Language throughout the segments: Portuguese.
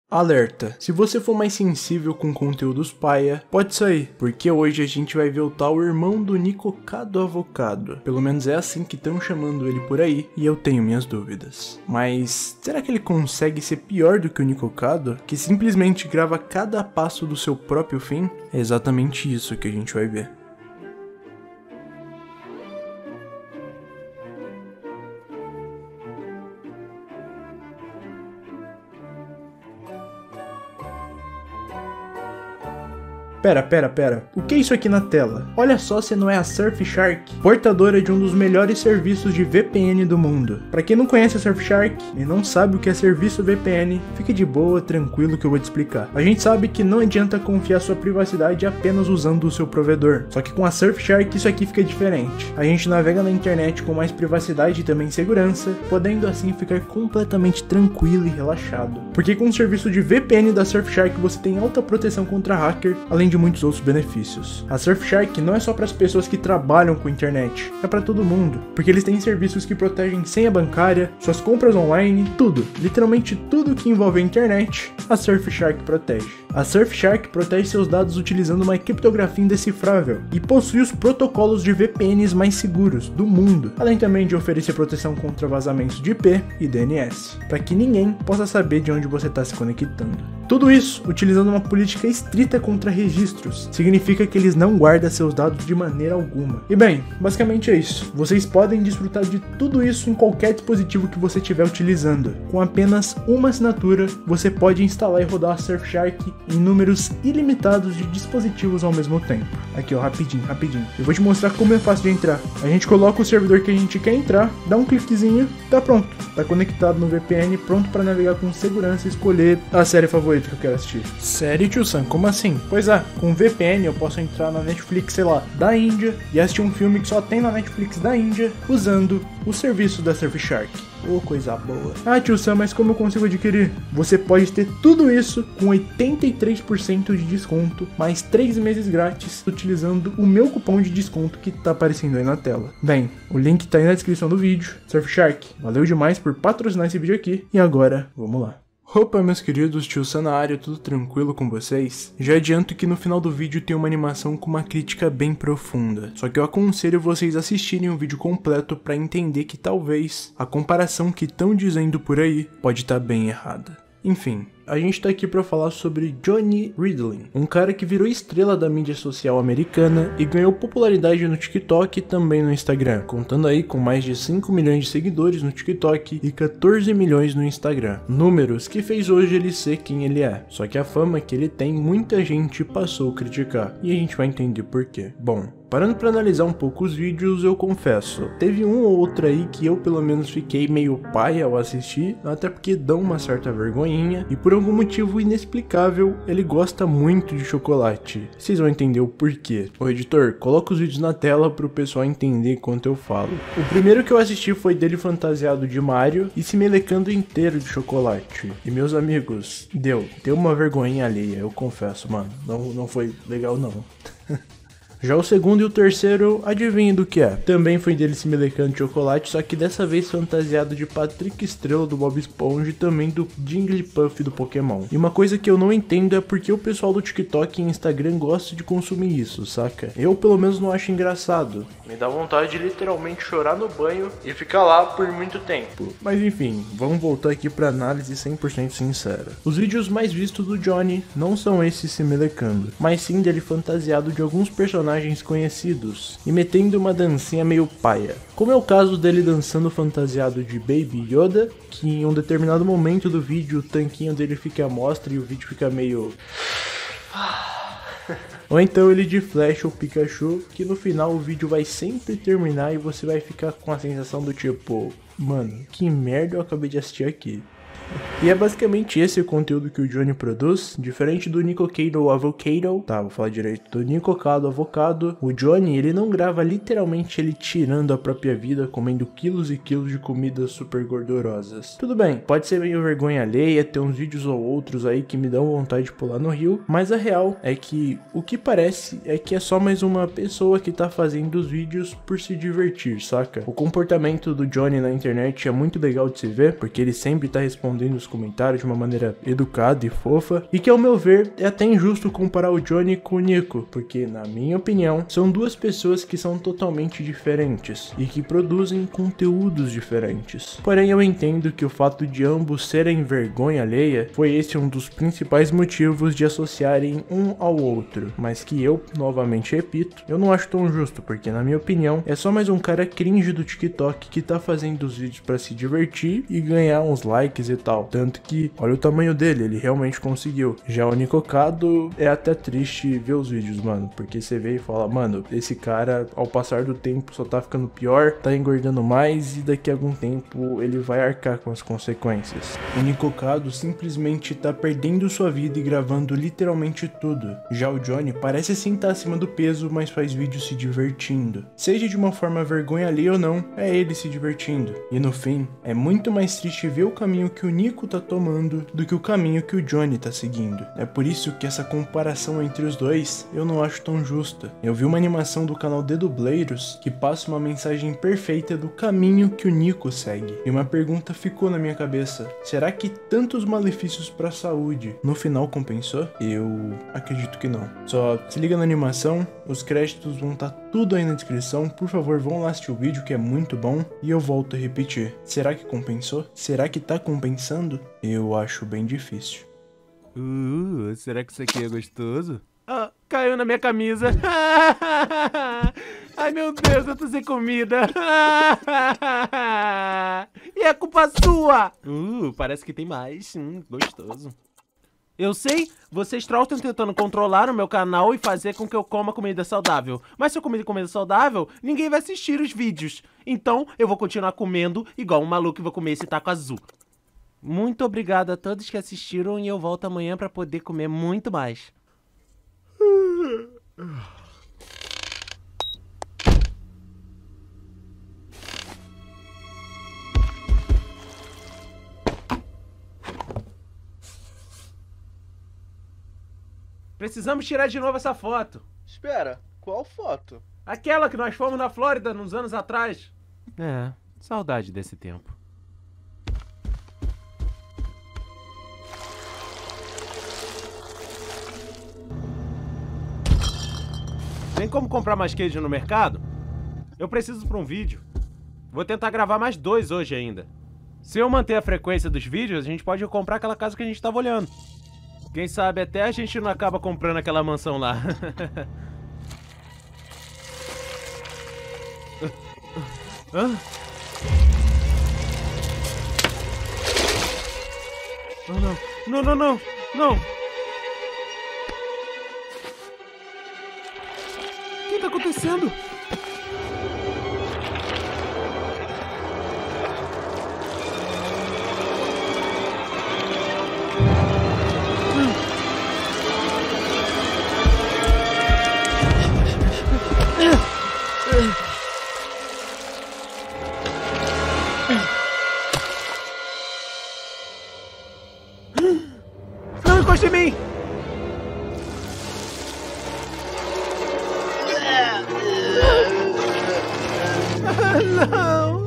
Alerta, se você for mais sensível com conteúdos paia, pode sair, porque hoje a gente vai ver o tal irmão do Nicocado Avocado. Pelo menos é assim que estão chamando ele por aí, e eu tenho minhas dúvidas. Mas será que ele consegue ser pior do que o Nicocado, que simplesmente grava cada passo do seu próprio fim? É exatamente isso que a gente vai ver. Pera. O que é isso aqui na tela? Olha só se não é a Surfshark, portadora de um dos melhores serviços de VPN do mundo. Pra quem não conhece a Surfshark e não sabe o que é serviço VPN, fique de boa, tranquilo que eu vou te explicar. A gente sabe que não adianta confiar sua privacidade apenas usando o seu provedor. Só que com a Surfshark isso aqui fica diferente. A gente navega na internet com mais privacidade e também segurança, podendo assim ficar completamente tranquilo e relaxado. Porque com o serviço de VPN da Surfshark você tem alta proteção contra hacker, além de muitos outros benefícios. A Surfshark não é só para as pessoas que trabalham com internet, é para todo mundo, porque eles têm serviços que protegem senha bancária, suas compras online, tudo, literalmente tudo que envolve a internet, a Surfshark protege. A Surfshark protege seus dados utilizando uma criptografia indecifrável e possui os protocolos de VPNs mais seguros do mundo, além também de oferecer proteção contra vazamentos de IP e DNS, para que ninguém possa saber de onde você está se conectando. Tudo isso utilizando uma política estrita contra registros, significa que eles não guardam seus dados de maneira alguma. E bem, basicamente é isso. Vocês podem desfrutar de tudo isso em qualquer dispositivo que você estiver utilizando. Com apenas uma assinatura, você pode instalar e rodar a Surfshark em números ilimitados de dispositivos ao mesmo tempo. Aqui ó, rapidinho. Eu vou te mostrar como é fácil de entrar. A gente coloca o servidor que a gente quer entrar, dá um cliquezinho, tá pronto. Tá conectado no VPN, pronto para navegar com segurança e escolher a série favorita que eu quero assistir. Série, tio Sam? Como assim? Pois é, com VPN eu posso entrar na Netflix, sei lá, da Índia e assistir um filme que só tem na Netflix da Índia usando o serviço da Surfshark. Oh, coisa boa. Ah, tio Sam, mas como eu consigo adquirir? Você pode ter tudo isso com 83% de desconto, mais 3 meses grátis, utilizando o meu cupom de desconto que tá aparecendo aí na tela. Bem, o link tá aí na descrição do vídeo. Surfshark, valeu demais por patrocinar esse vídeo aqui. E agora, vamos lá. Opa, meus queridos, tio Sam na área, tudo tranquilo com vocês? Já adianto que no final do vídeo tem uma animação com uma crítica bem profunda, só que eu aconselho vocês assistirem o vídeo completo para entender que talvez a comparação que estão dizendo por aí pode estar bem errada. Enfim, a gente tá aqui pra falar sobre Johnny Ridlin, um cara que virou estrela da mídia social americana e ganhou popularidade no TikTok e também no Instagram, contando aí com mais de 5 milhões de seguidores no TikTok e 14 milhões no Instagram, números que fez hoje ele ser quem ele é. Só que a fama que ele tem, muita gente passou a criticar, e a gente vai entender por quê. Bom, parando pra analisar um pouco os vídeos, eu confesso, teve um ou outro aí que eu pelo menos fiquei meio pai ao assistir, até porque dão uma certa vergonhinha, e por algum motivo inexplicável, ele gosta muito de chocolate. Vocês vão entender o porquê. Ô editor, coloca os vídeos na tela pro pessoal entender enquanto eu falo. O primeiro que eu assisti foi dele fantasiado de Mario e se melecando inteiro de chocolate. E meus amigos, deu uma vergonhinha alheia, eu confesso, mano. Não foi legal não. Já o segundo e o terceiro, adivinha do que é? Também foi dele se melecando de chocolate, só que dessa vez fantasiado de Patrick Estrela do Bob Esponja e também do Jigglypuff do Pokémon. E uma coisa que eu não entendo é porque o pessoal do TikTok e Instagram gosta de consumir isso, saca? Eu pelo menos não acho engraçado. Me dá vontade de literalmente chorar no banho e ficar lá por muito tempo. Mas enfim, vamos voltar aqui pra análise 100% sincera. Os vídeos mais vistos do Johnny não são esses se melecando, mas sim dele fantasiado de alguns personagens conhecidos e metendo uma dancinha meio paia, como é o caso dele dançando fantasiado de Baby Yoda, que em um determinado momento do vídeo o tanquinho dele fica à mostra e o vídeo fica meio... Ou então ele de Flash ou Pikachu, que no final o vídeo vai sempre terminar e você vai ficar com a sensação do tipo, mano, que merda eu acabei de assistir aqui. E é basicamente esse o conteúdo que o Johnny produz, diferente do Nicocado Avocado, tá, vou falar direito, do Nicocado Avocado, o Johnny, ele não grava literalmente ele tirando a própria vida, comendo quilos e quilos de comidas super gordurosas. Tudo bem, pode ser meio vergonha alheia, ter uns vídeos ou outros aí que me dão vontade de pular no rio, mas a real é que o que parece é que é só mais uma pessoa que tá fazendo os vídeos por se divertir, saca? O comportamento do Johnny na internet é muito legal de se ver, porque ele sempre tá respondendo respondendo os comentários de uma maneira educada e fofa, e que ao meu ver é até injusto comparar o Johnny com o Nico, porque na minha opinião são duas pessoas que são totalmente diferentes e que produzem conteúdos diferentes. Porém eu entendo que o fato de ambos serem vergonha alheia foi esse um dos principais motivos de associarem um ao outro, mas que eu, novamente repito, eu não acho tão justo, porque na minha opinião é só mais um cara cringe do TikTok que tá fazendo os vídeos pra se divertir e ganhar uns likes e tal, tanto que olha o tamanho dele, ele realmente conseguiu. Já o Nicocado é até triste ver os vídeos, mano, porque você vê e fala, mano, esse cara ao passar do tempo só tá ficando pior, tá engordando mais e daqui a algum tempo ele vai arcar com as consequências. O Nicocado simplesmente tá perdendo sua vida e gravando literalmente tudo. Já o Johnny parece sim estar acima do peso, mas faz vídeos se divertindo. Seja de uma forma vergonha alheia ou não, é ele se divertindo. E no fim, é muito mais triste ver o caminho que o Nico tá tomando do que o caminho que o Johnny tá seguindo. É por isso que essa comparação entre os dois eu não acho tão justa. Eu vi uma animação do canal Dedubleiros que passa uma mensagem perfeita do caminho que o Nico segue. E uma pergunta ficou na minha cabeça: será que tantos malefícios pra saúde no final compensou? Eu acredito que não. Só se liga na animação, os créditos vão estar tudo aí na descrição. Por favor, vão lá assistir o vídeo que é muito bom. E eu volto a repetir: será que compensou? Será que tá compensando? Eu acho bem difícil. Será que isso aqui é gostoso? Ah, caiu na minha camisa. Ai, meu Deus, eu tô sem comida. E é culpa sua. Parece que tem mais. Gostoso. Eu sei, vocês trolls estão tentando controlar o meu canal e fazer com que eu coma comida saudável. Mas se eu comer comida saudável, ninguém vai assistir os vídeos. Então, eu vou continuar comendo igual um maluco e vou comer esse taco azul. Muito obrigado a todos que assistiram e eu volto amanhã pra poder comer muito mais. Precisamos tirar de novo essa foto. Espera, qual foto? Aquela que nós fomos na Flórida uns anos atrás. É, saudade desse tempo. Tem como comprar mais queijo no mercado? Eu preciso para um vídeo. Vou tentar gravar mais 2 hoje ainda. Se eu manter a frequência dos vídeos, a gente pode comprar aquela casa que a gente estava olhando. Quem sabe até a gente não acaba comprando aquela mansão lá. Hã? Oh, não. Não. O que tá acontecendo? Não encoste em mim! Não!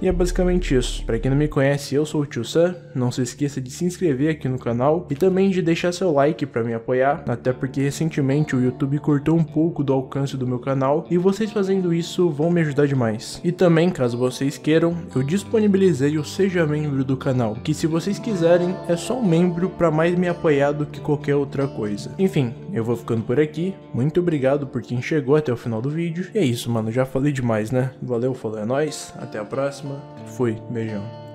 E é basicamente isso. Pra quem não me conhece, eu sou o Tio Sam. Não se esqueça de se inscrever aqui no canal e também de deixar seu like pra me apoiar, até porque recentemente o YouTube cortou um pouco do alcance do meu canal e vocês fazendo isso vão me ajudar demais. E também, caso vocês queiram, eu disponibilizei o Seja Membro do canal, que se vocês quiserem é só um membro pra mais me apoiar do que qualquer outra coisa. Enfim, eu vou ficando por aqui. Muito obrigado por quem chegou até o final do vídeo. E é isso, mano, já falei demais, né? Valeu, falou, é nóis, até a próxima, fui, beijão.